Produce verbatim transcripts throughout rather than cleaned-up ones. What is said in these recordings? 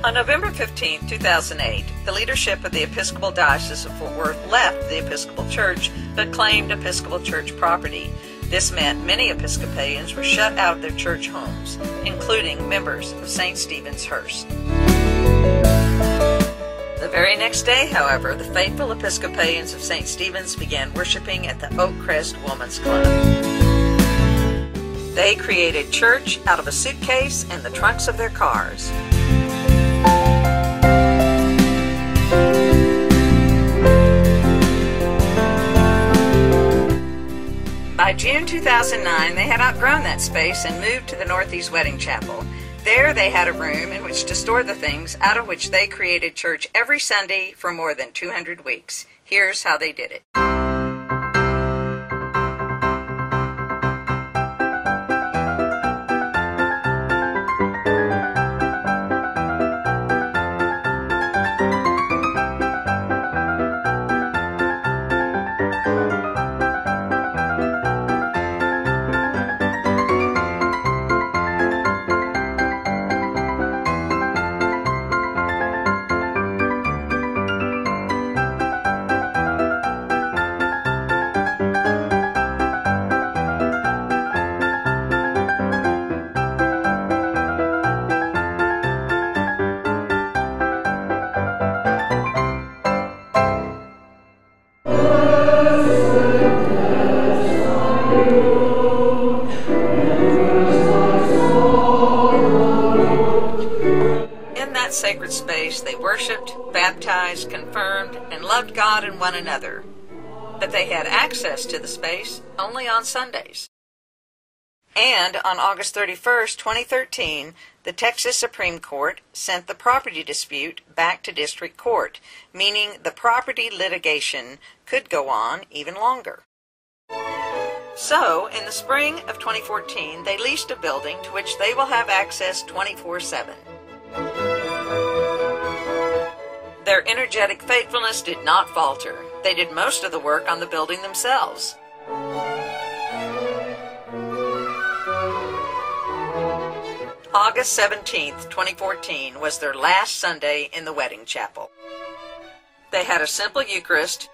On November fifteenth, two thousand eight, the leadership of the Episcopal Diocese of Fort Worth left the Episcopal Church but claimed Episcopal Church property. This meant many Episcopalians were shut out of their church homes, including members of Saint Stephen's Hurst. The very next day, however, the faithful Episcopalians of Saint Stephen's began worshiping at the Oak Crest Woman's Club. They created church out of a suitcase and the trunks of their cars. By June two thousand nine, they had outgrown that space and moved to the Northeast Wedding Chapel. There they had a room in which to store the things out of which they created church every Sunday for more than two hundred weeks. Here's how they did it. Sacred space, they worshipped, baptized, confirmed, and loved God and one another. But they had access to the space only on Sundays. And on August thirty-first, twenty thirteen, the Texas Supreme Court sent the property dispute back to district court, meaning the property litigation could go on even longer. So, in the spring of twenty fourteen, they leased a building to which they will have access twenty-four seven. Their energetic faithfulness did not falter. They did most of the work on the building themselves. August seventeenth, twenty fourteen was their last Sunday in the wedding chapel. They had a simple Eucharist.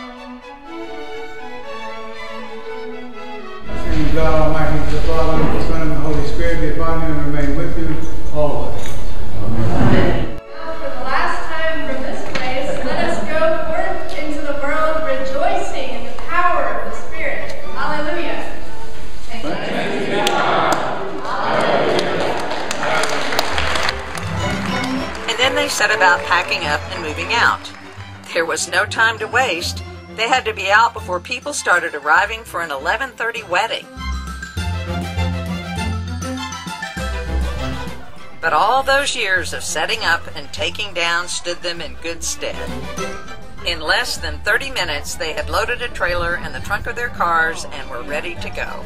In God Almighty, the Father, the Son, and the Holy Spirit be upon you and remain with you always. Amen. They set about packing up and moving out. There was no time to waste. They had to be out before people started arriving for an eleven thirty wedding. But all those years of setting up and taking down stood them in good stead. In less than thirty minutes, they had loaded a trailer in the trunk of their cars and were ready to go.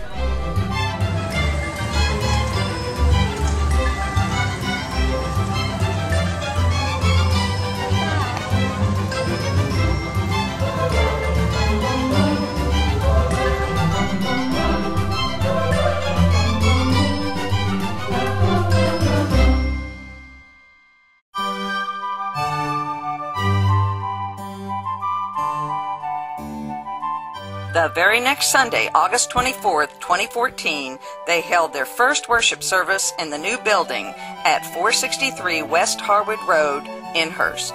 The very next Sunday, August twenty-fourth, twenty fourteen, they held their first worship service in the new building at four sixty-three West Harwood Road in Hurst.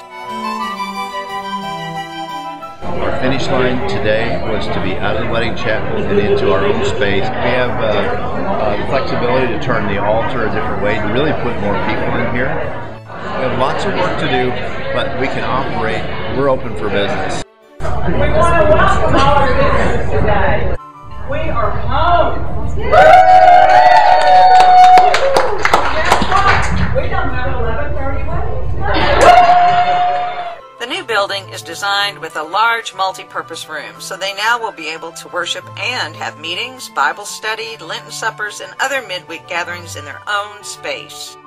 Our finish line today was to be out of the wedding chapel and into our own space. We have uh, uh, the flexibility to turn the altar a different way, to really put more people in here. We have lots of work to do, but we can operate. We're open for business. We want to welcome all our visitors today. We are home. Guess what? We don't have eleven thirty weddings. The new building is designed with a large multi-purpose room, so they now will be able to worship and have meetings, Bible study, Lenten suppers, and other midweek gatherings in their own space.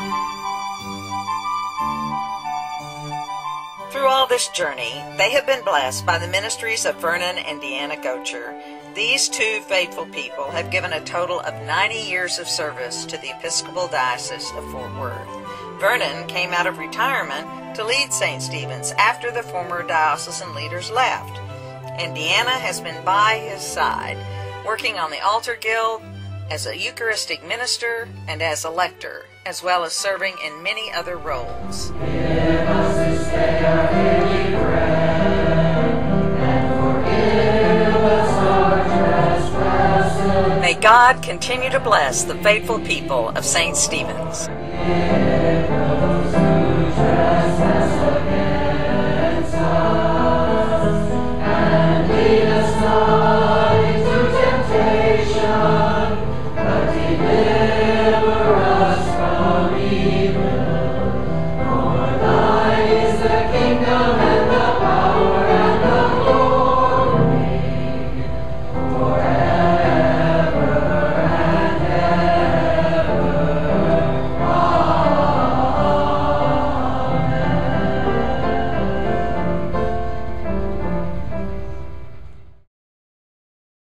Through all this journey, they have been blessed by the ministries of Vernon and Deanna Gocher. These two faithful people have given a total of ninety years of service to the Episcopal Diocese of Fort Worth. Vernon came out of retirement to lead Saint Stephen's after the former diocesan leaders left, and Deanna has been by his side, working on the altar guild, as a Eucharistic minister, and as a lector, as well as serving in many other roles. Give us this day our daily bread, and forgive us our trespasses. May God continue to bless the faithful people of Saint Stephen's.